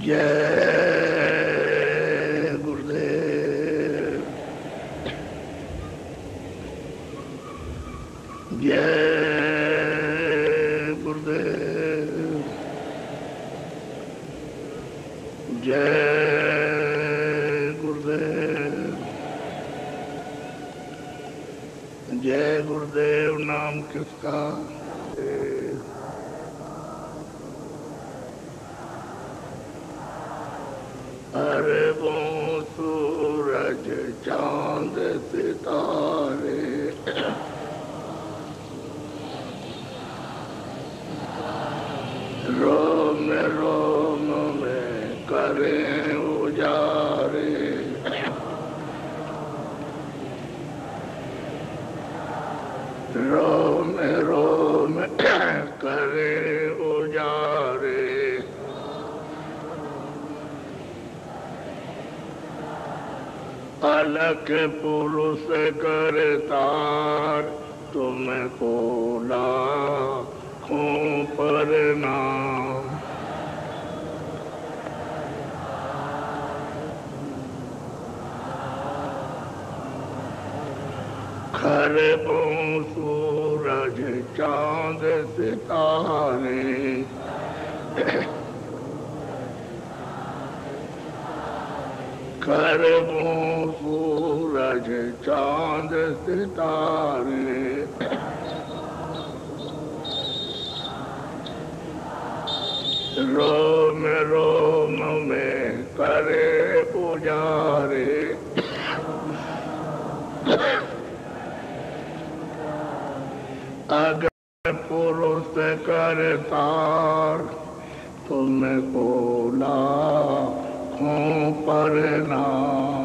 जय गुरुदेव। जय गुरुदेव। जय गुरुदेव। जय गुरुदेव नाम किसका? अरे वो सूरज चांद सितारे रोम रोम में करें उजारे। रोम रोम करें उजारे। अलख पुरुष करतार तुमको लाखों प्रणाम। खरबों सूरज चांद सितारे खरबों सूरज चांद सितारे रोम रोम में करे पुजारे। अगर पुरुष करतार तुमको लाखों प्रणाम।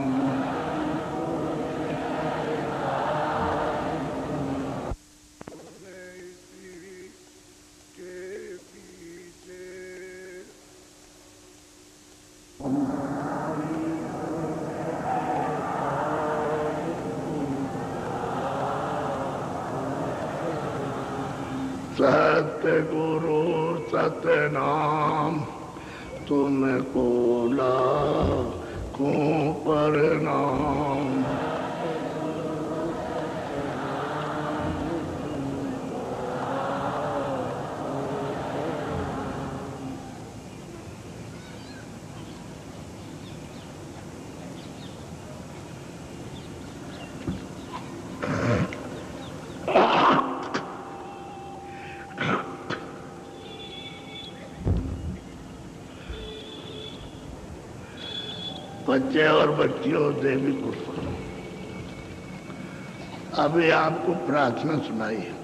सत्य गुरु सतनाम तुमको लाखों प्रणाम। बच्चे और बच्चियों देवी पुरुषों, अभी आपको प्रार्थना सुनाई है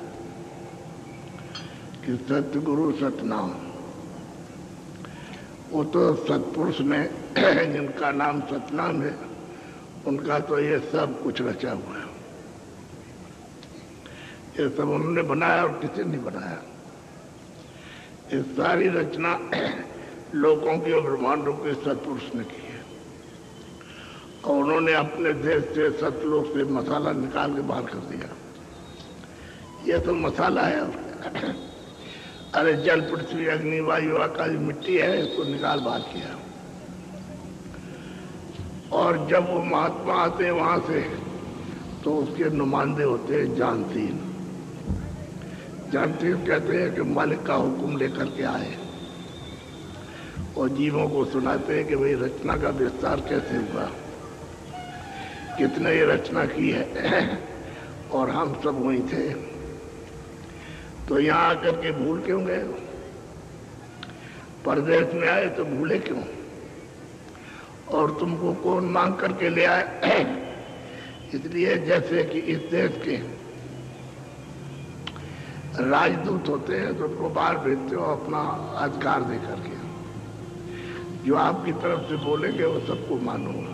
कि सतगुरु सतनाम। वो तो सतपुरुष में जिनका नाम सतनाम है उनका तो ये सब कुछ रचा हुआ है। ये सब उन्होंने बनाया और किसी ने बनाया। ये सारी रचना लोगों की और ब्रह्मांडों के सतपुरुष ने की है। और उन्होंने अपने देश से सतलोक से मसाला निकाल के बाहर कर दिया। ये तो मसाला है। अरे जल पृथ्वी अग्नि वायु आकाश मिट्टी है, इसको निकाल बाहर किया। और जब वो महात्मा आते हैं वहां से तो उसके नुमाइंदे होते हैं जानतीन। जानतीन कहते हैं कि मालिक का हुक्म लेकर के आए और जीवों को सुनाते हैं कि भाई रचना का विस्तार कैसे हुआ, कितने ये रचना की है और हम सब वहीं थे। तो यहाँ आकर के भूल क्यों गए? परदेश में आए तो भूले क्यों? और तुमको कौन मांग करके ले आए? इसलिए जैसे कि इस देश के राजदूत होते हैं तो उनको बाहर भेजते हो अपना अधिकार दे करके। जो आपकी तरफ से बोलेंगे वो सबको मानूंगा,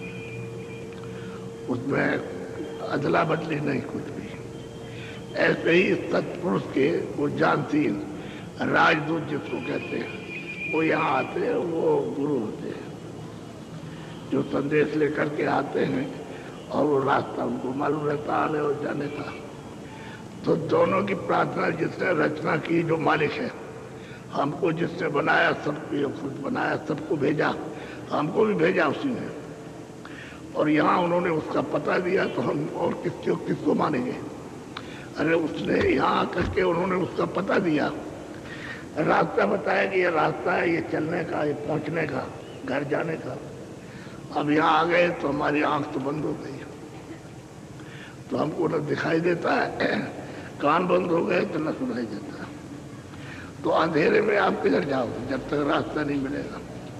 उसमें अदला बदली नहीं कुछ भी। ऐसे ही सतपुरुष के वो जानतीन राजदूत जिसको कहते हैं वो यहाँ आते हैं, वो गुरु होते हैं जो संदेश लेकर के आते हैं और वो रास्ता उनको मालूम रहता आने और जाने का। तो दोनों की प्रार्थना जिसने रचना की, जो मालिक है, हमको जिसने बनाया, सबको खुद बनाया, सबको भेजा, हमको भी भेजा उसी ने। और यहाँ उन्होंने उसका पता दिया तो हम और किसको मानेंगे? अरे उसने यहाँ आकर के उन्होंने उसका पता दिया, रास्ता बताया कि ये रास्ता है, ये चलने का, ये पहुंचने का, घर जाने का। अब यहाँ आ गए तो हमारी आंख तो बंद हो गई, तो हमको न दिखाई देता है, कान बंद हो गए तो न सुनाई देता। तो अंधेरे में आप किधर जाओगे जब तक रास्ता नहीं मिलेगा?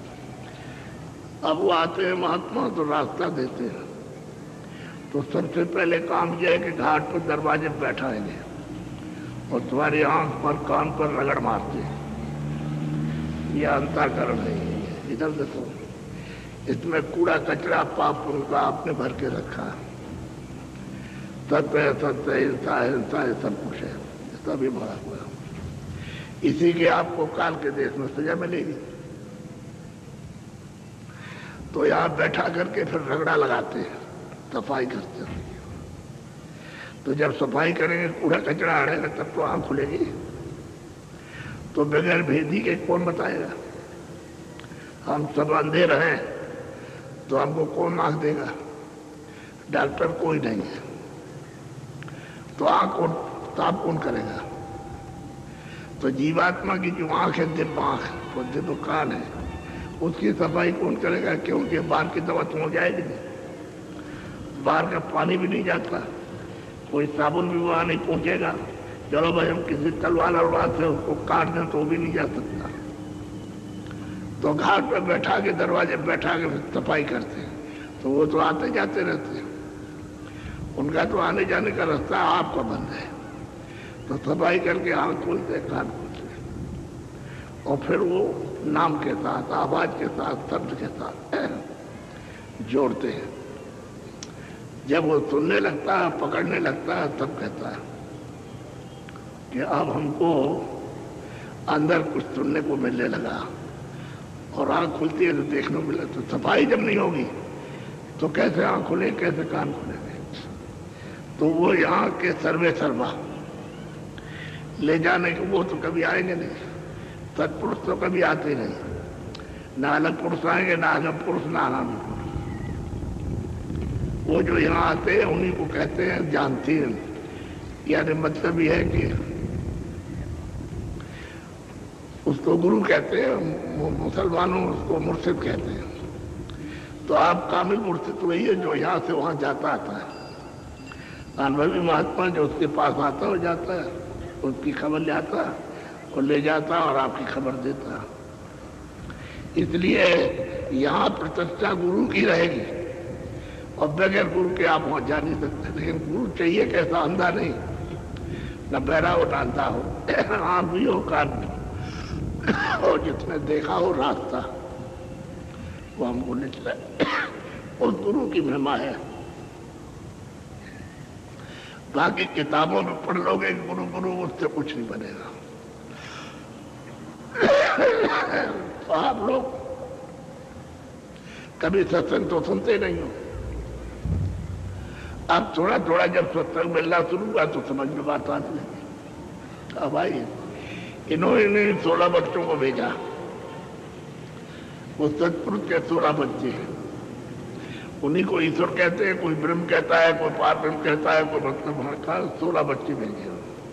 अब वो आते हैं महात्मा तो रास्ता देते हैं। तो सबसे पहले काम यह है कि घाट पर दरवाजे पर बैठाएंगे और तुम्हारी आंख पर, कान पर रगड़ मारते हैं। यह अंतःकरण है। इधर देखो, इसमें कूड़ा कचरा पाप उनका आपने भर के रखा है। सत्य है, सत्य हिंसा है, हिंसा है, सब कुछ है, सभी भरा हुआ। इसी के आपको काल के देश में सजा मिलेगी। तो यहाँ बैठा करके फिर रगड़ा लगाते हैं, सफाई करते हैं। तो जब सफाई करेंगे, कूड़ा कचरा हटेगा, तब तो आंख खुलेगी। तो बगैर भेदी के कौन बताएगा? हम सब अंधे रहे तो हमको कौन आंख देगा? डॉक्टर कोई नहीं है, तो आंख कौन साफ कौन करेगा? तो जीवात्मा की जो आंख है, दिव्य आंख, वो दिव्य कान है, उसकी सफाई कौन करेगा? क्योंकि बाहर की दवा तो हो जाएगी नहीं, बाहर का पानी भी नहीं जाता, कोई साबुन भी वहां नहीं पहुंचेगा। चलो भाई हम किसी तलवार और से उसको काट दें तो भी नहीं जा सकता। तो घाट पे बैठा के, दरवाजे बैठा के सफाई करते हैं। तो वो तो आते जाते रहते हैं, उनका तो आने जाने का रास्ता आपका बंद है। तो सफाई करके आंख खोलते, कान खोलते, और फिर वो नाम के साथ, आवाज के साथ, शब्द के साथ जोड़ते हैं। जब वो सुनने लगता है, पकड़ने लगता है, तब कहता है कि अब हमको अंदर कुछ सुनने को मिलने लगा। और आंख खुलती है तो देखने को मिला। तो सफाई जब नहीं होगी तो कैसे आंख खुले, कैसे कान खुलेंगे? तो वो यहाँ के सर्वे सर्वा ले जाने के वो तो कभी आएंगे नहीं। सत्पुरुष तो कभी आते नहीं, ना अलग पुरुष आएंगे, ना अलग पुरुष, ना अनामी पुरुष। वो जो यहाँ आते हैं उन्हीं को कहते हैं जानती हैं। यानी मतलब यह है कि उसको गुरु कहते हैं, मुसलमानों उसको मुर्शिद कहते हैं। तो आप कामिल मुर्शिद वही है जो यहाँ से वहां जाता आता है। अनुभवी महात्मा जो उसके पास आता हो जाता है, उसकी खबर ले आता है और ले जाता और आपकी खबर देता। इसलिए यहाँ प्रतिष्ठा गुरु की रहेगी और बगैर गुरु के आप वहां जा नहीं सकते। लेकिन गुरु चाहिए कैसा? अंधा नहीं, न बहरा हो, न अंधा हो, आंख भी हो, कान भी, और जिसने देखा हो रास्ता वो हमको निकला। उस गुरु की महिमा है। बाकी किताबों में पढ़ लोगे गुरु गुरु, उससे कुछ नहीं बनेगा। तो आप लोग कभी सत्संग तो सुनते नहीं हो। अब थोड़ा थोड़ा जब सत्संग मिलना शुरू हुआ तो समझ में बात आने लगी। अब आइए, इन्होंने 16 बच्चों को भेजा। वो सतपुरुष के 16 बच्चे हैं, उन्हीं को ईश्वर कहते हैं, कोई ब्रह्म कहता है, कोई पार ब्रह्म कहता है, कोई मतलब 16 बच्चे भेजे।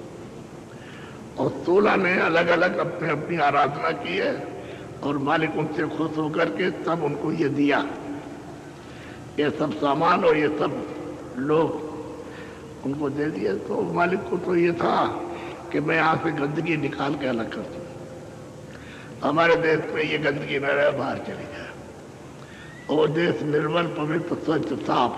और 16 ने अलग अलग अपने अपनी आराधना की है और मालिक उनसे खुश होकर के तब उनको ये दिया, ये सब सामान और ये सब लोग उनको दे दिए। तो मालिक को तो ये था कि मैं यहाँ से गंदगी निकाल के अलग कर दूं, हमारे देश में ये गंदगी न रहे, बाहर चली जाए और देश निर्मल, पवित्र, स्वच्छ, साफ,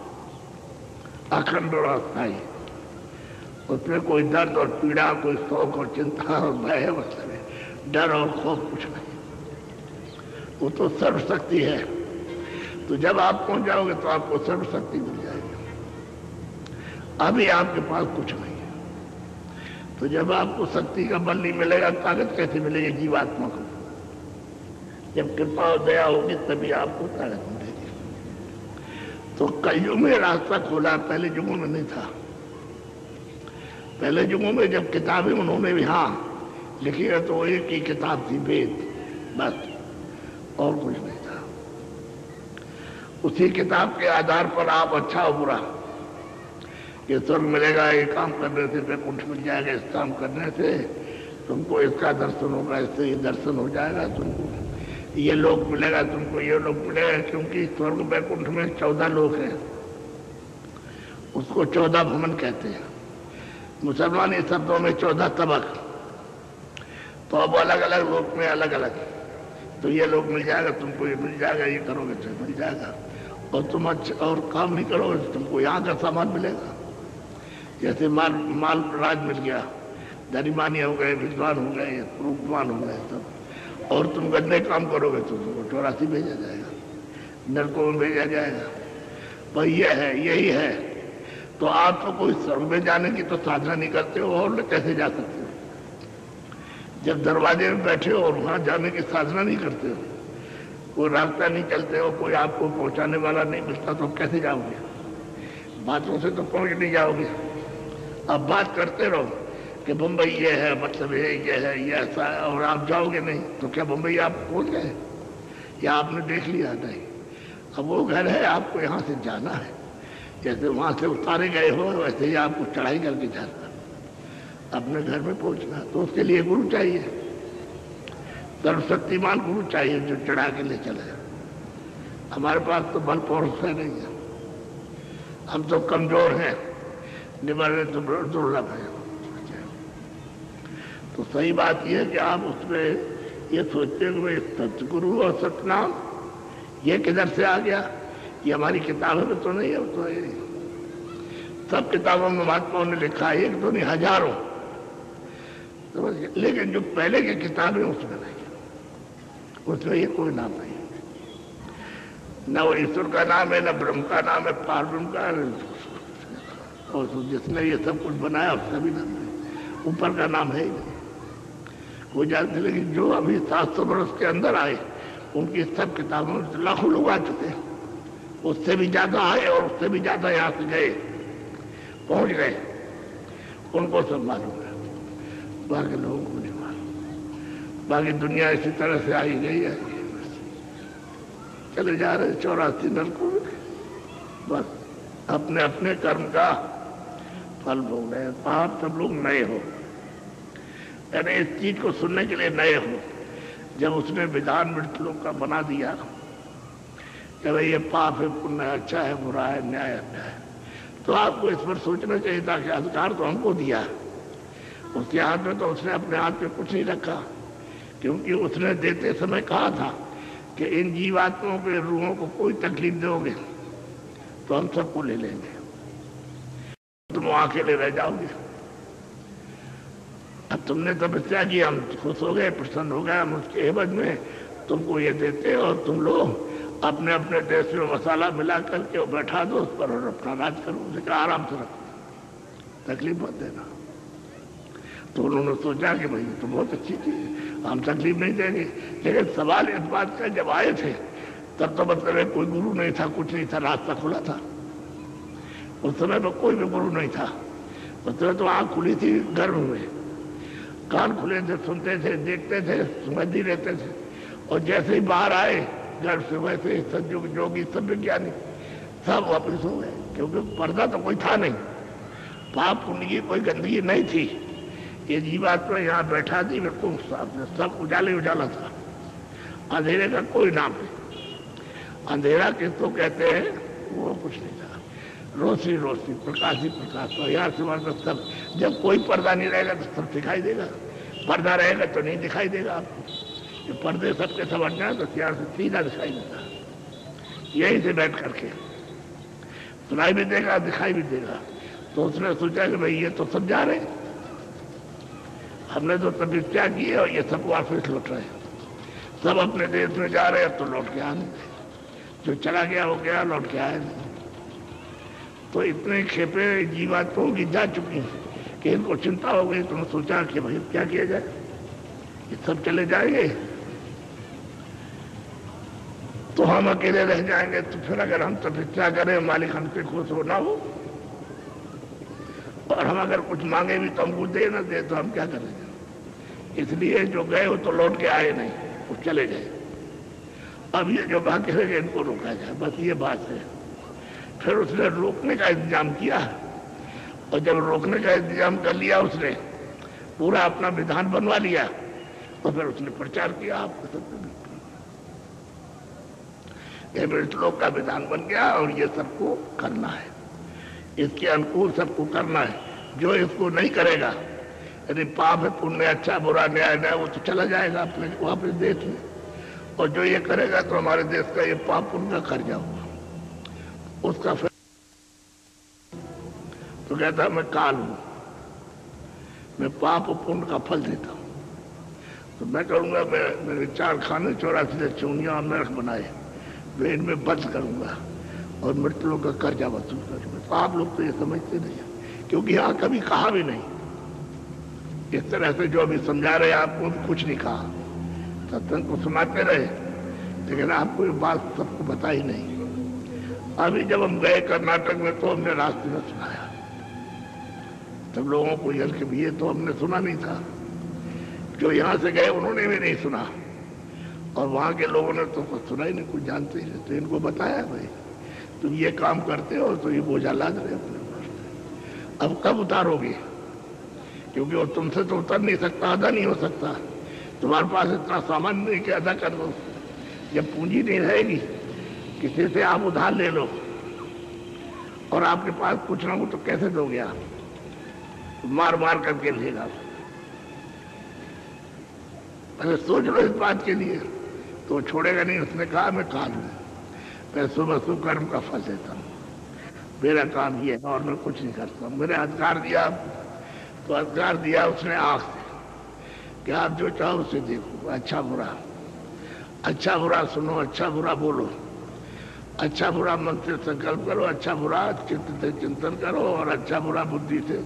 अखंड और अस्थायी, उसमें कोई दर्द और पीड़ा, कोई शोक और चिंता और भय, मतलब डर और खौफ कुछ नहीं। वो तो सर्वशक्ति है। तो जब आप पहुंच जाओगे तो आपको सर्वशक्ति मिल जाएगी। अभी आपके पास कुछ नहीं है, तो जब आपको शक्ति का बल नहीं मिलेगा, ताकत कैसे मिलेगी जीवात्मा को? जब कृपा और दया होगी तभी आपको ताकत मिलेगी। तो कलयुग में रास्ता खोला, पहले युगों में नहीं था। पहले युगों में जब किताबें उन्होंने भी, हाँ लिखी है तो एक ही किताब थी, वेद, बस, और कुछ नहीं था। उसी किताब के आधार पर आप अच्छा और बुरा, ये स्वर्ग मिलेगा, ये काम करने से वैकुंठ मिल जाएगा, इस काम करने से तुमको इसका दर्शन होगा, इससे ये दर्शन हो जाएगा, तुमको ये लोक मिलेगा, तुमको ये लोक मिलेगा। क्योंकि स्वर्ग वैकुंठ में 14 लोक हैं, उसको 14 भवन कहते हैं। मुसलमानी शब्दों में 14 तबक। तो अब अलग अलग लोक में अलग अलग, तो ये लोग मिल जाएगा, तुमको ये मिल जाएगा, ये करोगे तो मिल जाएगा, और तुम अच्छा और काम नहीं करोगे तो तुमको यहाँ का सामान मिलेगा। जैसे माल राज मिल गया, धनीमानी हो गए, विद्वान हो गए, रूपवान हो गए सब, और तुम गंदे काम करोगे तो तुमको 84 भेजा जाएगा, नरकों में भेजा जाएगा। भाई ये है, यही है। तो आप तो कोई स्वर्ग में जाने की तो साधना नहीं करते हो, और कैसे जा सकते हो? जब दरवाजे में बैठे हो और वहां जाने की साधना नहीं करते हो, कोई रास्ता नहीं चलते हो, कोई आपको पहुंचाने वाला नहीं मिलता, तो कैसे जाओगे? बातों से तो पहुंच नहीं जाओगे। अब बात करते रहो कि बम्बई ये है, मतलब ये है, ये ऐसा है, और आप जाओगे नहीं तो क्या बम्बई आप पहुंच गए या आपने देख लिया? नहीं। अब वो घर है, आपको यहाँ से जाना है। जैसे वहां से उतारे गए हो वैसे ही आपको चढ़ाई करके जाना, अपने घर में पहुंचना। तो उसके लिए गुरु चाहिए, सर्वशक्तिमान गुरु चाहिए जो चढ़ा के ले चले। हमारे पास तो बल पौरुष नहीं है, हम तो कमजोर हैं, निवारण तो दुर्लभ है। तो सही बात यह है कि आप उसमें ये सोचते हैं कि सतगुरु और सतनाम ये किधर से आ गया? ये हमारी किताबों में तो नहीं है, तो है। सब किताबों में महात्माओं ने लिखा है, एक तो नहीं हजारों, समझिए। लेकिन जो पहले की किताबें उसमें नहीं, उसमें ये कोई नाम नहीं, न वो ईश्वर का नाम है, न ब्रह्म का नाम है, पारब्रह्म का, और जिसने ये सब कुछ बनाया उसका भी नाम नहीं, ऊपर का नाम है ही नहीं। वो जानते, लेकिन जो अभी 700 वर्ष के अंदर आए उनकी सब किताबों में लाखों लोग आ चुके हैं, उससे भी ज्यादा आए और उससे भी ज्यादा यहाँ से गए, पहुंच गए, उनको सब मालूम है, बाकी लोगों को नहीं मालूम। बाकी दुनिया इसी तरह से आई गई है, चले जा रहे 84 नरकों में, बस अपने अपने कर्म का फल भोग रहे। आप सब लोग नए हो, यानी इस चीज को सुनने के लिए नए हो। जब उसने विधान मृतलोक का बना दिया कि भाई ये पाप है, पुण्य है, अच्छा है, बुरा है, न्याय अन्याय, तो आपको इस पर सोचना चाहिए था कि अधिकार तो हमको दिया, उसके हाथ में तो उसने अपने हाथ में कुछ नहीं रखा, क्योंकि उसने देते समय कहा था कि इन जीवात्माओं के रूहों को कोई तकलीफ दोगे तो हम सबको ले लेंगे, तुम अकेले रह जाओगे। अब तुमने तपस्या की, हम खुश हो गए, प्रसन्न हो गए, हम उसके एवज में तुमको ये देते हैं, और तुम लोग अपने अपने देश में मसाला मिला करके बैठा दो उस पर और अपना राज करो, उसे आराम से रखो, तकलीफ मत देना। तो उन्होंने सोचा कि भाई तो बहुत अच्छी चीज है, हम तकलीफ नहीं देंगे। लेकिन सवाल इस बात का जब आए थे तब तो मतलब कोई गुरु नहीं था, कुछ नहीं था, रास्ता खुला था। उस समय पर कोई भी गुरु नहीं था, उस समय तो आँख खुली थी गर्भ में, कान खुले थे, सुनते थे, देखते थे, समझ ही रहते थे, और जैसे ही बाहर आए घर से वैसे ही सज्जुग जोगी सब विज्ञानी सब वापिस हो गए, क्योंकि पर्दा तो कोई था नहीं, पाप पुण्य की कोई गंदगी नहीं थी। ये जीवात्मा यहाँ बैठा थी, बिल्कुल सब उजाले उजाला था, अंधेरे का कोई नाम नहीं। अंधेरा किसको कहते हैं वो कुछ नहीं था, रोशनी रोशनी, प्रकाश ही प्रकाश। तो यहाँ से वहां तक सब, जब कोई पर्दा नहीं रहेगा तो सब दिखाई देगा, पर्दा रहेगा तो नहीं दिखाई देगा आपको। ये पर्दे सबके सब हट जाए तो यहाँ से सीधा दिखाई देगा, यहीं से बैठ करके सुनाई भी देगा, दिखाई भी देगा। तो उसने सोचा कि भाई ये तो सब जा रहे, हमने तो तपस्या की है और ये सब वापस लौट रहे, सब अपने देश में जा रहे हैं, तो लौट के आने, जो चला गया हो गया, लौट के आए नहीं। तो इतने खेपे जीवात्माओं की जा चुकी हैं कि इनको चिंता हो गई। तुमने सोचा कि भाई क्या किया जाए, ये सब चले जाएंगे तो हम अकेले रह जाएंगे, तो फिर अगर हम तपस्या करें, मालिक हमसे खुश हो ना हो, और हम अगर कुछ मांगे भी तो हमको दे ना दे, तो हम क्या करेंगे? इसलिए जो गए वो तो लौट के आए नहीं, वो चले गए। अब ये जो बाकी रह गए इनको रोका जाए, बस ये बात है। फिर उसने रोकने का इंतजाम किया, और जब रोकने का इंतजाम कर लिया उसने, पूरा अपना विधान बनवा लिया, और फिर उसने प्रचार किया आपको सबके बीच। ये मृत लोक का विधान बन गया और ये सबको करना है, इसके अनुकूल सबको करना है। जो इसको नहीं करेगा, यदि पाप है पुण्य अच्छा बुरा न्याय न्याय, वो तो चला जाएगा अपने वापस देश में। और जो ये करेगा तो हमारे देश का ये पाप पुण्य का कर्जा होगा उसका। फिर तो कहता मैं काल हूं, मैं पाप और पुण्य का फल देता हूं। तो मैं कहूंगा मेरे 4 खाने 84 चूनिया और नरक बनाए, मैं इनमें बंद करूंगा और मृत्यु का कर्जा वसूल करूंगा। तो आप लोग तो ये समझते नहीं, क्योंकि यहाँ कभी कहा भी नहीं इस तरह से। जो अभी समझा रहे आपको कुछ नहीं कहा, सत्संग को सुनाते रहे, लेकिन आपको ये बात सबको बताई नहीं। अभी जब हम गए कर्नाटक में तो हमने रास्ते में सुनाया, तब लोगों को जल के भी ये तो हमने सुना नहीं था। जो यहाँ से गए उन्होंने भी नहीं सुना, और वहां के लोगों ने तो कुछ सुना ही नहीं, कुछ जानते ही नहीं। तो इनको बताया भाई तुम ये काम करते हो तो ये बोझा लाद रहे अपने ऊपर, अब कब उतारोगे? क्योंकि वो तुमसे तो उतर नहीं सकता, अदा नहीं हो सकता। तुम्हारे पास इतना सामान नहीं कि अदा कर दो। जब पूंजी नहीं रहेगी, किसी से आप उधार ले लो और आपके पास कुछ ना हो तो कैसे दोगे आप? मार मार करके लेगा। पहले सोच लो इस बात के लिए, तो छोड़ेगा नहीं। उसने कहा मैं काल हूं, मैं सुबह शुभ कर्म का फल देता हूं, मेरा काम ये है और मैं कुछ नहीं करता हूं। मैंने अधिकार दिया, तो अधिकार दिया उसने आंख से कि आप जो चाहो उसे देखो, अच्छा बुरा, अच्छा बुरा सुनो, अच्छा बुरा बोलो, अच्छा बुरा मन से संकल्प करो, अच्छा बुरा चित्त से चिंतन करो, और अच्छा बुरा बुद्धि से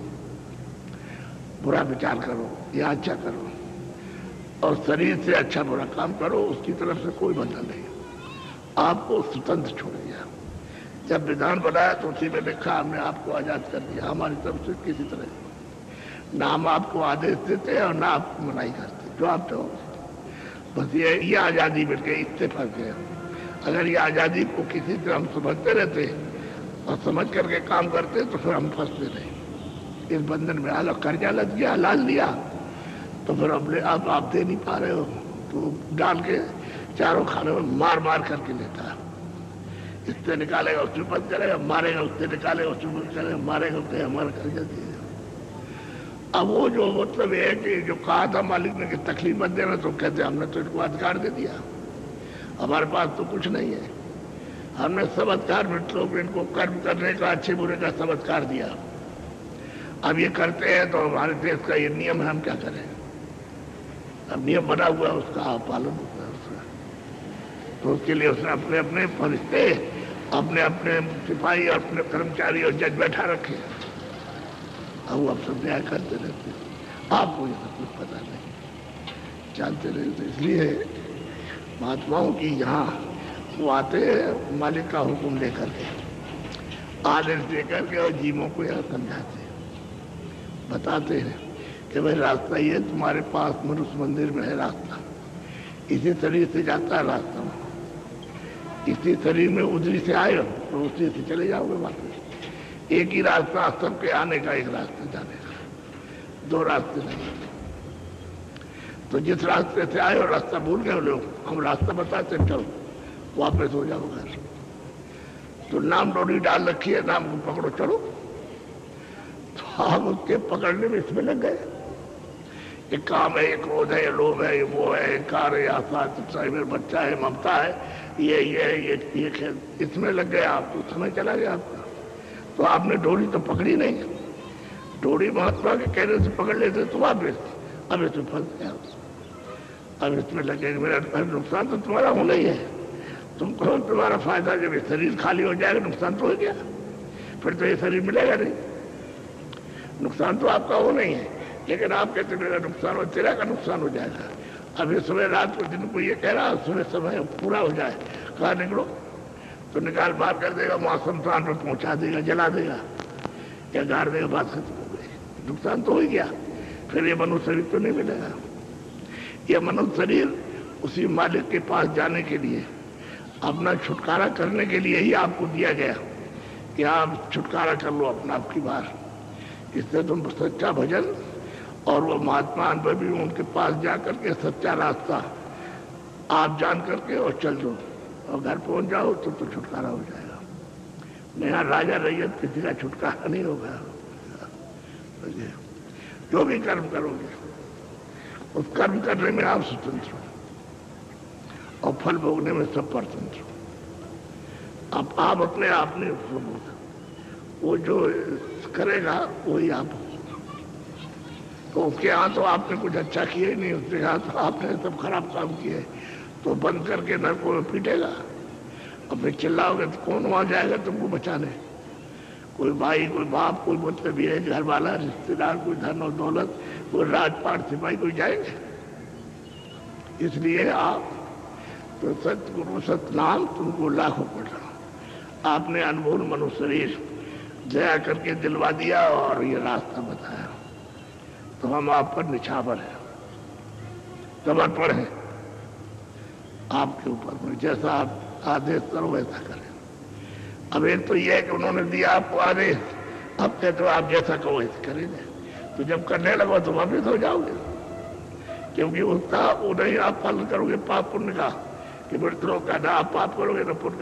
बुरा विचार करो या अच्छा करो, और शरीर से अच्छा बुरा काम करो। उसकी तरफ से कोई बंधन नहीं, आपको स्वतंत्र छोड़ दिया। जब विधान बनाया तो उसी में लिखा हमने आपको आजाद कर दिया, हमारी तरफ से किसी तरह ना हम आपको आदेश देते और ना आपको मनाही करते, जो आप चाहो। बस ये आजादी मिल गई, इससे फंस गया। अगर ये आजादी को किसी तरह हम समझते रहते और समझ करके काम करते तो फिर हम फंसते नहीं इस बंधन में। अलग कर्जा लग गया, लाल लिया, तो फिर अब आप दे नहीं पा रहे हो, तो डाल के चारों खाने में मार मार करके लेता है। इससे निकालेगा उससे बंद करेगा, मारेगा उससे निकालेगा उससे बंद करेगा, मारेगा उससे हमारा कर्जा दिएगा। अब वो जो मतलब है कि जो कहा था मालिक ने कि तकलीफ मत देना, तो कहते हमने तो इनको अधिकार दे दिया, हमारे पास तो कुछ नहीं है। हमने सब अधिकार मतलब इनको कर्म करने का, अच्छे बुरे का सब अधिकार दिया। अब ये करते हैं तो हमारे देश का ये नियम है, हम क्या करें? अब नियम बना हुआ है, उसका पालन होता है उसका। तो उसके लिए उसने अपने अपने फरिश्ते, अपने अपने सिपाही और अपने कर्मचारी और जज बैठा रखे। अब वो अब सब न्याय करते रहते, आपको ये सब कुछ पता नहीं, जानते रहते। इसलिए महात्माओं की यहाँ वो आते हैं मालिक का हुक्म लेकर के, आदेश देकर के, और जीवों को यहाँ समझाते हैं, बताते हैं कि भाई रास्ता ये तुम्हारे पास मनुष्य मंदिर में है रास्ता, इसी शरीर से जाता है रास्ता, इसी शरीर में उधरी से आए हो तो उसी से चले जाओगे वापस। एक ही रास्ता सबके आने का, एक रास्ता जाने का, दो रास्ते नहीं। तो जिस रास्ते से आए हो रास्ता भूल गए लोग, हम रास्ता बताते चलो वापस हो जाओ घर। तो नाम डोरी डाल रखी है, नाम को पकड़ो चलो। तो हम उसके पकड़ने में इसमें लग गए। ये काम है, ये क्रोध है, ये लोभ है, ये वो है, ये कार है, आशा है, बच्चा है, ममता है, ये खेल, इसमें लग गए आप। तो समय चला गया आपका। तो आपने डोरी तो पकड़ी नहीं, डोरी महात्मा के कहने से पकड़ लेते तो वापस, अब इसमें फंस गया। अब इसमें लगे मेरा नुकसान तो तुम्हारा होना ही है। तुम कहो तुम्हारा फायदा, जब ये शरीर खाली हो जाएगा नुकसान तो हो गया, फिर तो ये शरीर मिलेगा नहीं। नुकसान तो आपका होना ही है, लेकिन आप कहते मेरा नुकसान हो, तेरा का नुकसान हो जाएगा। अभी सुबह रात को दिन को ये कह रहा सुबह समय पूरा हो जाए, कहा निकलो, तो निकाल बाहर कर देगा, वहां शमशान पर पहुंचा देगा, जला देगा या गाड़ देगा, बात खत्म हो गई। नुकसान तो हो ही गया, फिर ये मनुष्य शरीर तो नहीं मिलेगा। यह मनुष्य शरीर उसी मालिक के पास जाने के लिए, अपना छुटकारा करने के लिए ही आपको दिया गया कि आप छुटकारा कर लो अपना आपकी बार। इससे तुम सच्चा भजन और वो महात्मा अनुभवी उनके पास जा करके सच्चा रास्ता आप जान करके और चल दो और घर पहुंच जाओ तो छुटकारा हो जाएगा। यहाँ राजा रैयत किसी का छुटकारा नहीं होगा। जो भी कर्म करोगे उस कर्म करने में आप स्वतंत्र हो और फल भोगने में सब परतंत्र हो। अब आप अपने आप नहीं स्वतंत्र, वो जो करेगा वही आप हो। तो उसके यहाँ तो आपने कुछ अच्छा किया ही नहीं, उसके यहाँ तो आपने सब खराब काम किए, तो बंद करके नरकों में पीटेगा। अब फिर चिल्लाओगे तो कौन वहां जाएगा तुमको बचाने? कोई भाई, कोई बाप, कोई मतलब ये घर वाला, रिश्तेदार, कोई धन और दौलत, कोई राजपाट सिपाही, कोई जाएंगे? इसलिए आप तो सतगुरु सतनाम तुमको लाखों पढ़ना। आपने अनमोल मनुष्य शरीर दया करके दिलवा दिया और ये रास्ता बताया, तो हम आप पर निछावर है, समर्पण है आपके ऊपर में। जैसा आप आदेश करो वैसा करें। अब एक तो यह है कि उन्होंने दिया आपको आदेश, अब कहते हो आप जैसा कहो वैसे करेंगे, तो जब करने लगो तो वापिस हो जाओगे, क्योंकि उसका वो नहीं आप पालन करोगे पाप पुण्य का कि मृत्यों का ना आप पाप करोगे ना पुण्य का,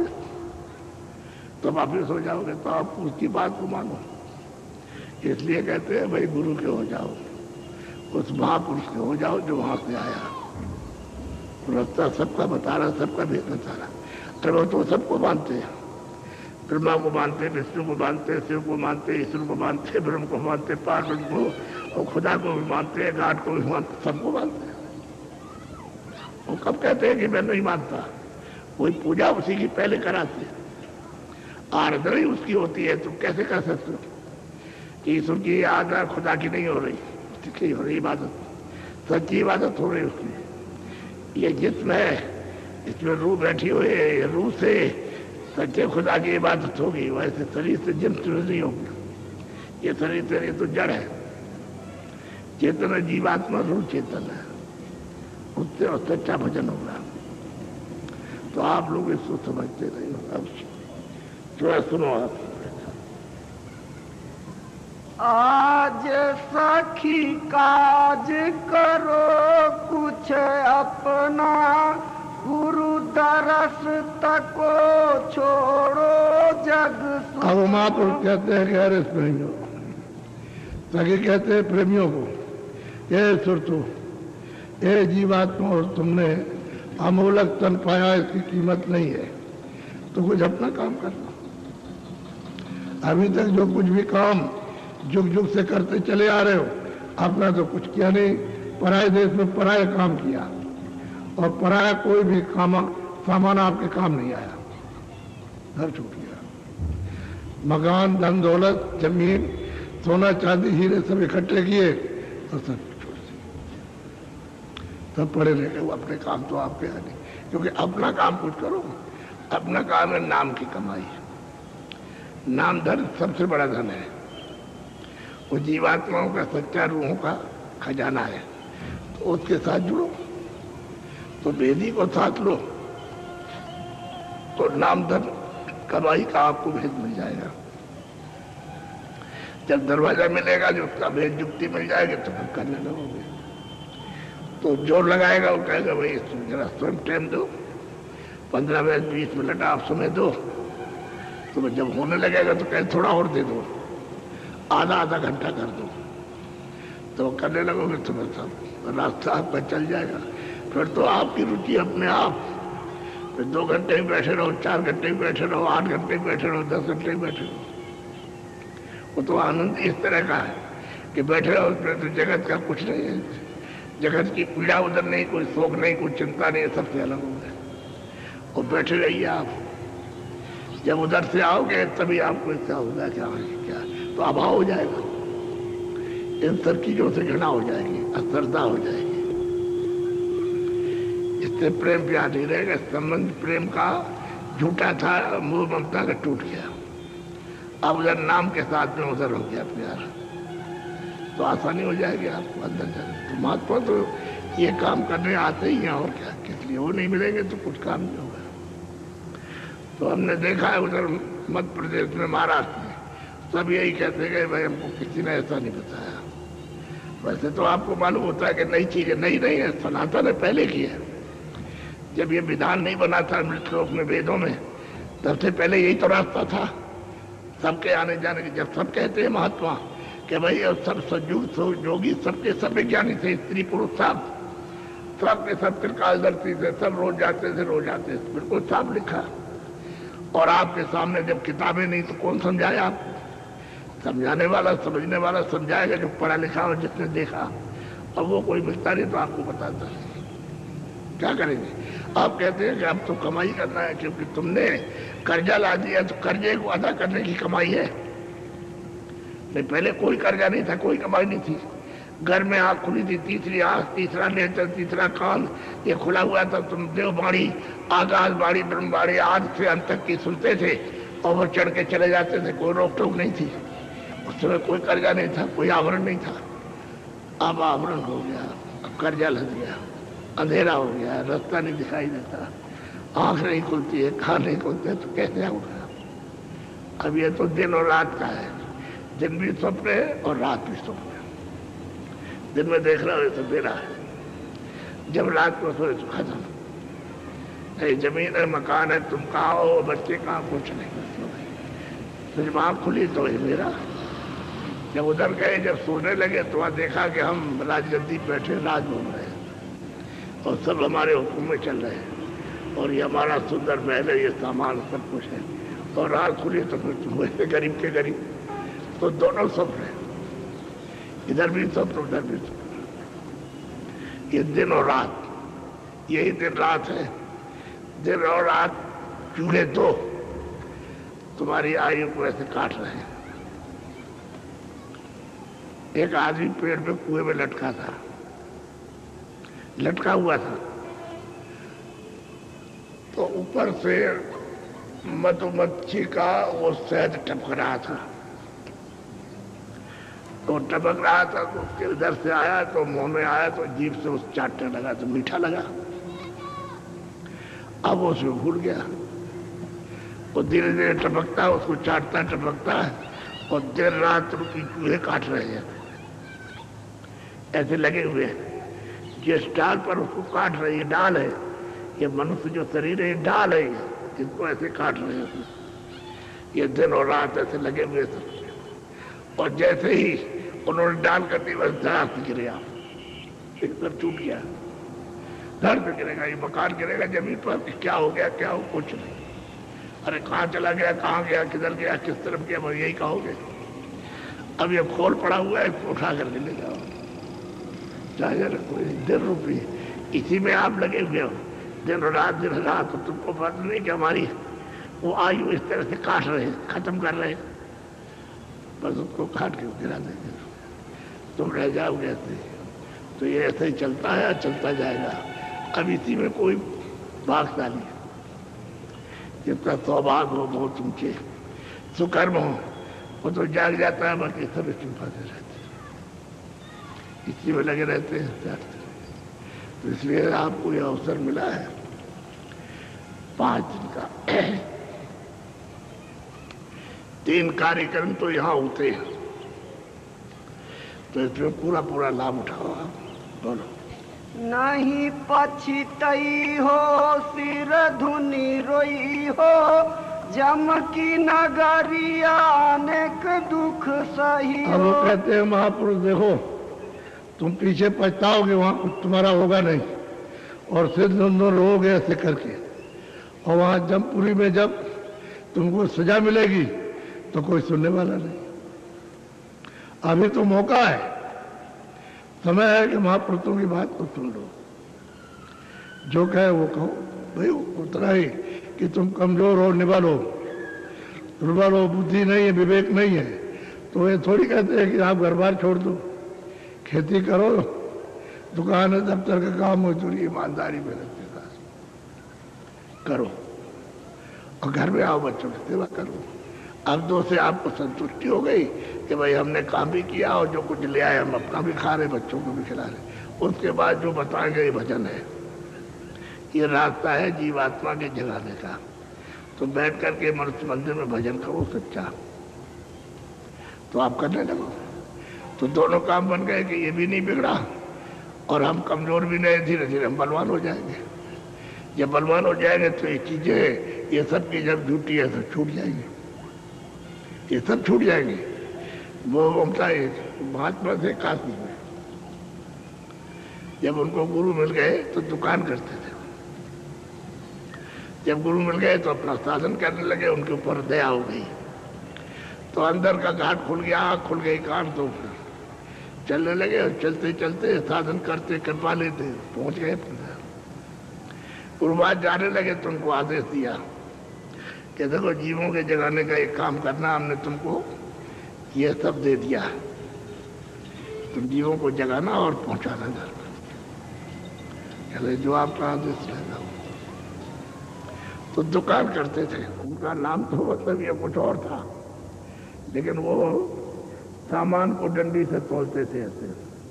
तो वापिस हो जाओगे। तो आप उसकी बात को मानो। इसलिए कहते हैं भाई गुरु के हो जाओ, उस महापुरुष के हो जाओ जो वहां से आया, रास्ता सबका बता रहा, सबका भेद बता रहा। अरे वो तो सबको मानते हैं, ब्रह्मा को मानते, विष्णु को मानते, शिव को मानते, ईश्वर को मानते, ब्रह्म को मानते, पार्वती को और खुदा को भी मानते हैं, घाट को भी मानते, सबको मानते हैं। वो कब कहते हैं कि मैं नहीं मानता? कोई पूजा उसी की पहले कराते हैं, आराधना ही उसकी होती है। तुम कैसे कर सकते हो कि ईश्वर की आराधना खुदा की नहीं हो रही? उसकी हो रही इबादत, सच्ची इबादत हो रही उसकी। ये जिस्म है, इसमें रूह बैठी हुई है, ये रूह से सच्चे खुदा की इबादत होगी। वैसे शरीर से जिस्म नहीं होगी। ये शरीर से तो जड़ है, चेतन है, जीवात्मा रूह चेतन है, उससे और सच्चा भजन होगा। तो आप लोग इसको समझते नहीं हो। अब थोड़ा सुनो आप। आज सखी काज करो कुछ अपना, गुरु दरस तको छोड़ो जग। अब महापुरुष कहते हैं कि अरे प्रेमियों, सखी कहते हैं प्रेमियों को, ये सुरतु, ये जीवात्मा और तुमने अमूलक तन पाया, इसकी कीमत नहीं है, तो कुछ अपना काम करना। अभी तक जो कुछ भी काम जुग जुग से करते चले आ रहे हो, अपना तो कुछ किया नहीं, पराये देश में पराया काम किया, और पराया कोई भी सामान आपके काम नहीं आया। घर छूट गया, मकान, धन दौलत, जमीन, सोना चांदी, हीरे सब इकट्ठे किए और सब छोड़ दिए। सब पड़े रह गए, अपने काम तो आपके यहाँ नहीं, क्योंकि अपना काम कुछ करो। अपना काम है नाम की कमाई। नाम धन सबसे बड़ा धन है, वो जीवात्माओं का सच्चा रूहों का खजाना है। तो उसके साथ जुड़ो, तो वेदी को साथ लो, तो नाम धन कमाई का आपको भेद मिल जाएगा। जब दरवाजा मिलेगा जो उसका भेद युक्ति मिल जाएगी तो फिर करने लगोगे। तो जोर लगाएगा, वो कहेगा भाई जरा स्वयं टाइम दो, 15 मिनट 20 मिनट आप समय दो। तो जब होने लगेगा तो कहे थोड़ा और दे दो, आधा घंटा कर दो। तो करने लगोगे तो सब रास्ता आपका चल जाएगा। फिर तो आपकी रुचि अपने आप, फिर 2 घंटे में बैठे रहो, 4 घंटे में बैठे रहो, 8 घंटे में बैठे रहो, 10 घंटे में बैठे रहो। वो तो आनंद इस तरह का है कि बैठे रहो, उसमें तो जगत का कुछ नहीं है, जगत की पीड़ा उधर नहीं, कोई शोक नहीं, कोई चिंता नहीं, सबसे अलग हो गए। और बैठे रहिए आप। जब उधर से आओगे तभी आपको ऐसा होगा क्या क्या, तो अभाव हो जाएगा, इन सब चीजों से घृणा हो जाएगी, अश्रद्धा हो जाएगी। इससे प्रेम प्यार नहीं रहेगा। संबंध प्रेम का झूठा था, मोह ममता का टूट गया। अब उधर नाम के साथ में उधर हो गया प्यार, तो आसानी हो जाएगी आपको अंदर जाने। तो महात्मा तो ये काम करने आते ही हैं और क्या, किस लिए? वो नहीं मिलेंगे तो कुछ काम नहीं होगा। तो हमने देखा है उधर मध्य प्रदेश में, महाराष्ट्र में, सब यही कहते गए भाई हमको किसी ने ऐसा नहीं बताया। वैसे तो आपको मालूम होता है कि नई चीजें नहीं है, सनातन ने पहले की है। जब ये विधान नहीं बना था मृतलोक में, वेदों में, तब से पहले यही तो रास्ता था सबके आने जाने के। जब सब कहते हैं महात्मा कि भाई अब सब सज्जुग योगी सबके सब विज्ञानी थे, स्त्री पुरुष सबके सब त्रिकालदर्शी थे, सब रोज जाते थे, बिल्कुल साफ लिखा। और आपके सामने जब किताबें नहीं तो कौन समझाए? आप समझाने वाला, समझने वाला समझाएगा जो पढ़ा लिखा और जिसने देखा। अब वो कोई मिलता नहीं तो आपको बताता है, क्या करेंगे? आप कहते हैं कि अब तो कमाई करना है क्योंकि तुमने कर्जा ला दिया, तो कर्जे को अदा करने की कमाई है। नहीं, पहले कोई कर्जा नहीं था, कोई कमाई नहीं थी। घर में आँख खुली थी, तीसरी आँख, तीसरा नेत्र, तीसरा कान, ये खुला हुआ था। तुम देवबाणी, आकाशवाणी, ब्रह्मवाणी आदि से अंत तक की सुनते थे और वो चढ़ के चले जाते थे, कोई रोक टोक नहीं थी। उस समय कोई कर्जा नहीं था, कोई आवरण नहीं था। अब आवरण हो गया, अब कर्जा लग गया, अंधेरा हो गया, रास्ता नहीं दिखाई देता, आँख नहीं खुलती है, कान नहीं खुलते, तो कैसे होगा? अब ये तो दिन और रात का है, दिन भी स्वप्न है और रात भी स्वप्न है। दिन में देख रहा हो तो बेरा है, जब रात को सोए तो खत्म। नहीं जमीन है, मकान है, तुम कहाँ हो, बच्चे कहाँ, कुछ नहीं। फिर आँख खुली तो ये मेरा। जब उधर गए, जब सोने लगे तो वहाँ देखा कि हम राजगद्दी बैठे राज घूम रहे हैं और सब हमारे हुक्म में चल रहे हैं और ये हमारा सुंदर महल है, ये सामान सब कुछ है। और आँख खुली तो फिर तुम वैसे गरीब के गरीब। तो दोनों स्वप्न है, इधर भी स्वप्न, उधर भी स्वप्न। ये दिन और रात, यही दिन रात है। दिन और रात चूल्हे दो तुम्हारी आयु को ऐसे काट रहे हैं। एक आदमी पेड़ पे कुएं में लटका था, लटका हुआ था, तो ऊपर से मधुमक्खी का वो शहद टपक रहा था। तो टपक रहा था तो उसके इधर से आया तो मुंह में आया तो जीभ से उस चाटने लगा तो मीठा लगा। अब वो उसमें भूल गया। वो धीरे धीरे टपकता है, उसको चाटता टपकता है और देर रात उसकी चूहे काट रहे हैं, ऐसे लगे हुए हैं। जिस डाल पर उसको काट रही है, डाल है, ये मनुष्य जो शरीर है डाल है, इसको ऐसे काट रहे हैं। ये दिन और रात ऐसे लगे हुए सब। और जैसे ही उन्होंने डाल कर दी बस धड़ा से गिरेगा, एकदम टूट गया। धड़ से गिरेगा, ये मकान गिरेगा जमीन पर। क्या हो गया, क्या हो? कुछ नहीं। अरे कहाँ चला गया, कहाँ गया, किधर गया, किस तरफ गया, मैं यही कहोगे। अब ये खोल पड़ा हुआ है, इसको उठा करके ले जाओ, चाहे रखो, दिन रूपी इसी में आप लगे हुए हो दिन रात। तो तुमको पता नहीं कि हमारी वो आयु इस तरह से काट रहे हैं, खत्म कर रहे हैं। बस उसको काट के गिरा देंगे, तुम रह जाओगे ऐसे। तो ये ऐसे ही चलता है, चलता जाएगा। अब इसी में कोई भागता नहीं। जिसका सौभाग्य हो, बहुत ऊंचे सुकर्म हो, वो तो जाग जाता है, बाकी सब चिंपाते रहते, इसी में लगे रहते हैं। तो इसलिए आपको यह अवसर मिला है 5 दिन का। 3 कार्यक्रम तो यहाँ होते हैं, तो इसमें पूरा पूरा लाभ उठाओ आप। बोलो। नहीं पछितई हो, सिर धुनी रोई हो, जम की नगरिया अनेक दुख सही हो। अब वो कहते हैं महापुरुष देखो तुम पीछे पछताओगे, वहां कुछ तुम्हारा होगा नहीं, और सिर दोनों रोगे ऐसे करके। और वहां जमपुरी में जब तुमको सजा मिलेगी तो कोई सुनने वाला नहीं। अभी तो मौका है, समय है कि महापुरुषों की बात को सुन लो, जो कहे वो कहो। भाई उतना ही कि तुम कमजोर हो, निभालो, दुर्बल हो, बुद्धि नहीं है, विवेक नहीं है, तो ये थोड़ी कहते हैं कि आप घर बार छोड़ दो, खेती करो, दुकान है, दफ्तर का काम, मजदूरी, ईमानदारी मेहनत के साथ करो और घर में आओ, बच्चों की सेवा करो। अब 2 से आपको संतुष्टि हो गई कि भाई हमने काम भी किया और जो कुछ ले आए हम अपना भी खा रहे, बच्चों को भी खिला रहे, उसके बाद जो बताएंगे ये भजन है, ये रास्ता है जीवात्मा के जगाने का। तो बैठ करके मनुष्य मंदिर में भजन करो सच्चा, तो आप करने लगो। तो दोनों काम बन गए कि ये भी नहीं बिगड़ा और हम कमजोर भी नहीं, धीरे धीरे हम बलवान हो जाएंगे। जब बलवान हो जाएंगे तो ये चीजें, ये सब की जब झूठी है सब छूट जाएंगे, ये सब छूट जाएंगे। वो उनका महात्मा थे काशी में, जब उनको गुरु मिल गए तो दुकान करते थे। जब गुरु मिल गए तो अपना साधन करने लगे, उनके ऊपर दया हो गई तो अंदर का घाट खुल गया, आँख खुल गई, कान, तो चलने लगे। और चलते चलते साधन करते कृपा लेते पहुंच गए। गुरुवार जाने लगे तो उनको आदेश दिया कि देखो जीवों के जगाने का एक काम करना, हमने तुमको ये सब दे दिया, तुम जीवों को जगाना और पहुंचाना घर पर। चले जो आपका आदेश रहेगा। तो दुकान करते थे, उनका नाम तो मतलब ये कुछ और था, लेकिन वो सामान को डंडी से तोलते थे ऐसे।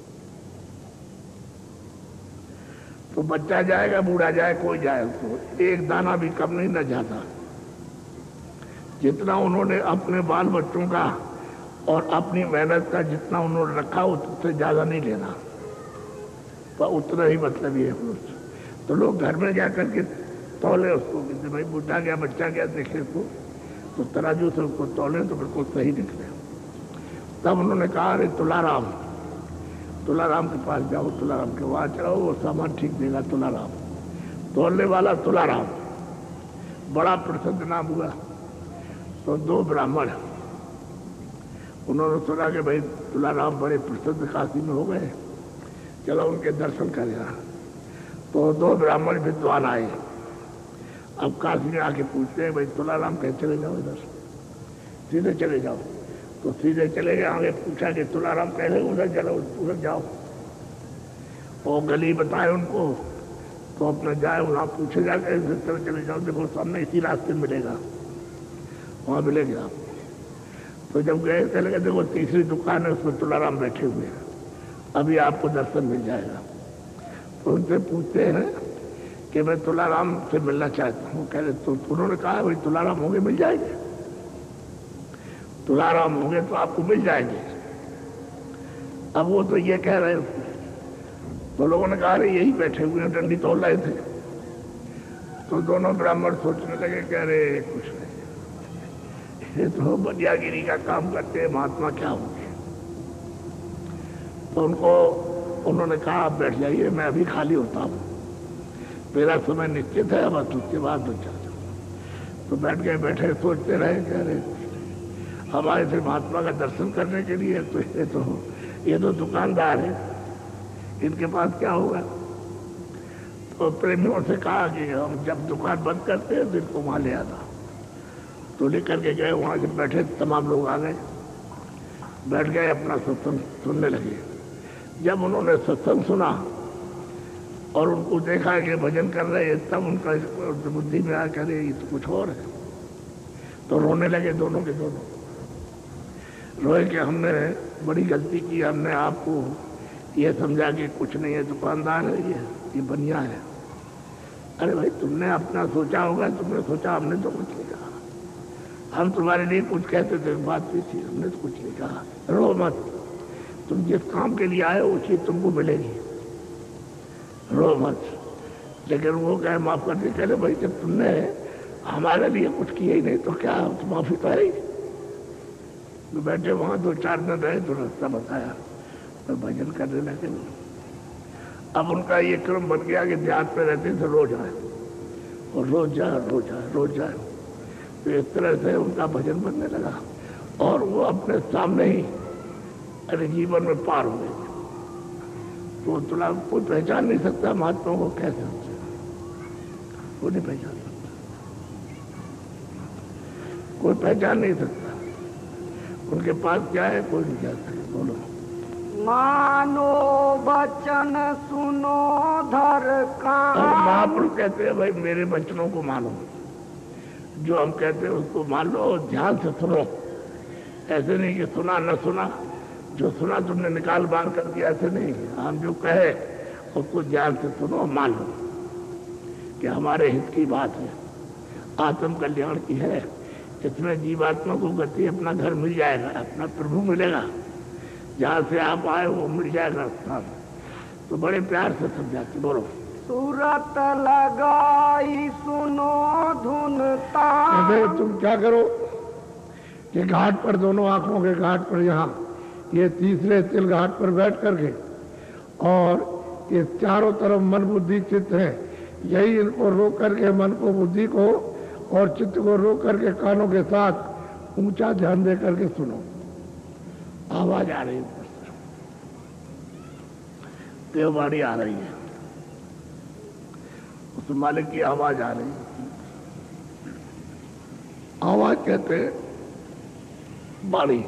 तो बच्चा जाएगा, बूढ़ा जाए, कोई जाए, तो एक दाना भी कम नहीं न जाता। जितना उन्होंने अपने बाल बच्चों का और अपनी मेहनत का जितना उन्होंने रखा उससे ज्यादा नहीं लेना, पर उतना ही मतलब ये है। तो लोग घर में जाकर के तौले उसको, कि भाई बूढ़ा गया, बच्चा गया, देखे तो तराजू से उसको तौले तो बिल्कुल सही निकले। तब उन्होंने कहा अरे तुलाराम, तुलाराम के पास जाओ, तुलाराम के वहां चलाओ, वो सामान ठीक देगा। तुलाराम, तोलने वाला तुलाराम, बड़ा प्रसिद्ध नाम हुआ। तो दो ब्राह्मण, उन्होंने सुना कि भाई तुलाराम बड़े प्रसिद्ध काशी में हो गए, चलो उनके दर्शन करेगा। तो दो ब्राह्मण विद्वान आए। अब काशी में आके पूछते हैं भाई तुलाराम कहे चले जाओ, इधर सीधे चले जाओ। तो सीधे चले गए। आगे पूछा कि तुलाराम कह रहे उधर चलो, उधर जाओ। और गली बताए उनको, तो अपने जाए वहां पूछे जाकर इस तरह चले जाओ, देखो सामने इसी रास्ते मिलेगा, वहां मिलेंगे आप। तो जब गए चले गए, देखो तीसरी दुकान है, उसमें तुलाराम बैठे हुए हैं, अभी आपको दर्शन मिल जाएगा। तो उनसे पूछते हैं कि मैं तुलाराम से मिलना चाहता हूँ। कह रहे तो उन्होंने कहा भाई तुलाराम होंगे मिल जाएंगे, तुलाराम होंगे तो आपको मिल जाएंगे। अब वो तो ये कह रहे थे, तो लोगों ने कहा अरे यही बैठे हुए हैं, डंडी तोल रहे थे। तो दोनों ब्राह्मण सोचने लगे, कह रहे कुछ नहीं, ये तो बनियागिरी का काम करते हैं, महात्मा क्या होंगे। तो उन्होंने कहा आप बैठ जाइए, मैं अभी खाली होता हूँ, मेरा समय निश्चित है, बस उसके बाद तो चल जाओ। तो बैठ गए, बैठे सोचते रहे, कह रहे हमारे से महात्मा का दर्शन करने के लिए, तो ये तो दुकानदार है, इनके पास क्या होगा। तो प्रेमियों से कहा कि हम जब दुकान बंद करते हैं तो इनको वहां ले आना। तो लेकर के गए, वहां जब बैठे तमाम लोग आ गए, बैठ गए, अपना सत्संग सुनने लगे। जब उन्होंने सत्संग सुना और उनको देखा कि भजन कर रहे हैं, तब उनका बुद्धि में आया, करे ये तो कुछ और है। तो रोने लगे, दोनों के दोनों रोए कि हमने बड़ी गलती की, हमने आपको ये समझा कि कुछ नहीं है, दुकानदार है, ये बनिया है। अरे भाई तुमने अपना सोचा होगा, तुमने सोचा, हमने तो कुछ नहीं कहा। हम तुम्हारे लिए कुछ कहते थे, बात भी थी, हमने तो कुछ नहीं कहा। रो मत, तुम जिस काम के लिए आए वो चीज तुमको मिलेगी, रो मत। लेकिन वो कहे माफ कर दे, कह भाई जब तुमने हमारे लिए कुछ किया ही नहीं तो क्या माफी तो है ही। तो बैठे वहां 2-4 दिन रहे, तो रास्ता बताया, तो भजन करने लगे। अब उनका ये क्रम बन गया कि देहात में रहते थे, रोज आए और रोज जाए, रोज आए, रोज जाए। तो इस तरह से उनका भजन बनने लगा और वो अपने सामने ही अरे जीवन में पार हो गए। तो तुला कोई पहचान नहीं सकता महात्मा को, कैसे वो नहीं पहचान सकता, कोई पहचान नहीं सकता। उनके पास क्या है, कोई नहीं जा सकता। बोलो, मानो वचन सुनो धर कान। महापुरुष कहते हैं भाई मेरे वचनों को मानो, जो हम कहते हैं उसको मान लो, ध्यान से सुनो। ऐसे नहीं कि सुना न सुना, जो सुना तुमने निकाल बाहर कर दिया, ऐसे नहीं। हम जो कहे उसको ध्यान से सुनो, मान लो कि हमारे हित की बात है, आत्म कल्याण की है। इसमें जीवात्मा को गति अपना घर मिल जाएगा, अपना प्रभु मिलेगा, जहाँ से आप आए वो मिल जाएगा स्थान। तो बड़े प्यार से समझाते, बोलो। सूरत लगाई सुनो धुन तान। तुम क्या करो कि घाट पर, दोनों आंखों के घाट पर, यहाँ ये तीसरे तिल घाट पर बैठ करके, और ये चारों तरफ मन बुद्धि चित्त है, यही इनको रोक करके, मन को, बुद्धि को और चित्त को रोक करके कानों के साथ ऊंचा ध्यान दे करके सुनो। आवाज आ रही है, देववाणी आ रही है, उस मालिक की आवाज आ रही है। आवाज कहते हैं वाणी,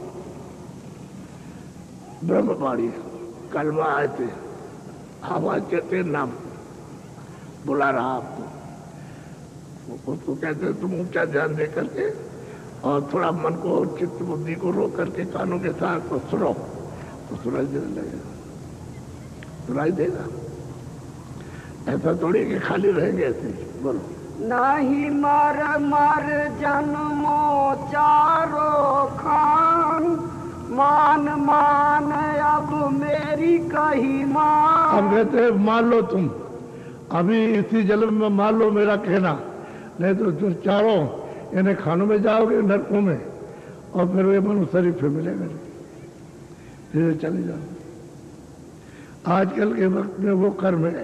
ब्रह्म वाणी, कलमा आए थे। आवाज कहते हैं नाम, बुला रहा आपको, उसको कहते हैं तुम ऊंचा ध्यान दे करके और थोड़ा मन को, चित्त बुद्धि को रोक करके कानों के साथ तो सुनो, तो सुनाई देने लगेगा, सुनाई देगा। ऐसा थोड़ी कि खाली रहेंगे ऐसे। बोलो। नहीं मर मर जन्मो चारो खान, मान मान अब मेरी कही मान। हम कहते हैं मान लो, तुम अभी इसी जन्म में मान लो मेरा कहना, नहीं तो तुम चारों इन्हें खानों में जाओगे, नरकों में, और फिर वे मनुष्य शरीर फिर मिलेगा, धीरे चले जाओ। आजकल के वक्त में वो कर्म है,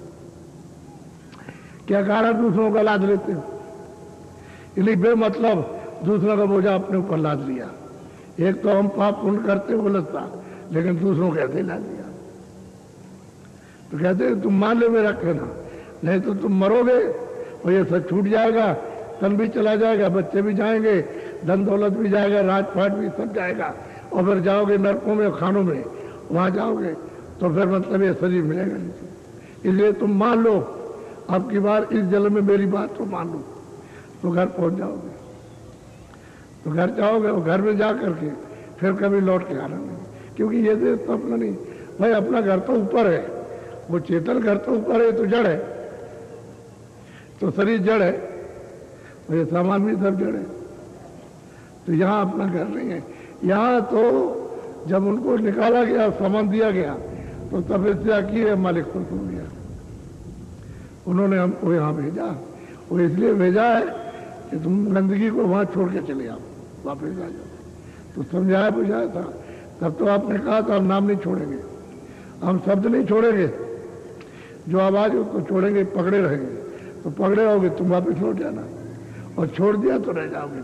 क्या कारण दूसरों का लाद लेते हो, इसलिए बेमतलब दूसरों का बोझा अपने ऊपर लाद लिया। एक तो हम पाप पुण्य करते वो लगता, लेकिन दूसरों को ऐसे लाद लिया। तो कहते हैं तुम मान ले मेरा कहना, नहीं तो तुम मरोगे और ये सब छूट जाएगा, तन भी चला जाएगा, बच्चे भी जाएंगे, धन दौलत भी जाएगा, राजपाट भी सब जाएगा, और फिर जाओगे नरकों में, खानों में, वहां जाओगे तो फिर मतलब ये शरीर मिलेगा नहीं। इसलिए तुम मान लो, अब की बार इस जन्म में मेरी बात को मान लो, तो घर पहुंच जाओगे। तो घर जाओगे और घर में जा करके फिर कभी लौट के आना नहीं, क्योंकि ये देश तो अपना नहीं भाई, अपना घर तो ऊपर है, वो चेतन घर तो ऊपर है, तो जड़ है, तो शरीर जड़ है, तो ये सामान भी सब जड़ है। तो यहाँ अपना घर नहीं है। यहाँ तो जब उनको निकाला गया, सामान दिया गया, तो तपस्या की है, मालिक खुश हो गया, उन्होंने हमको यहाँ भेजा। वो इसलिए भेजा है कि तुम गंदगी को वहां छोड़ के चले आओ, वापस आ जाओ। तो समझाया बुझाया था, तब तो आपने कहा था हम नाम नहीं छोड़ेंगे, हम शब्द नहीं छोड़ेंगे, जो आवाज उसको छोड़ेंगे, पकड़े रहेंगे। तो पकड़े होगे तुम वापस लौट जाना, और छोड़ दिया तो रह जाओगे।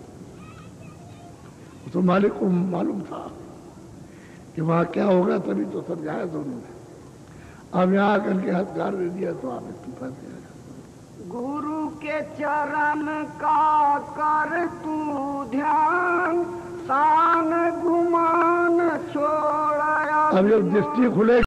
तो मालिक को मालूम था कि वहां क्या होगा, तभी तो समझाया था उन्होंने। अब यहाँ आकर के हथियार दे दिया तो आप इस्तीफा दिया। गुरु के चरण का कर तू ध्यान, शान गुमान छोड़ा। अब जब दृष्टि खुले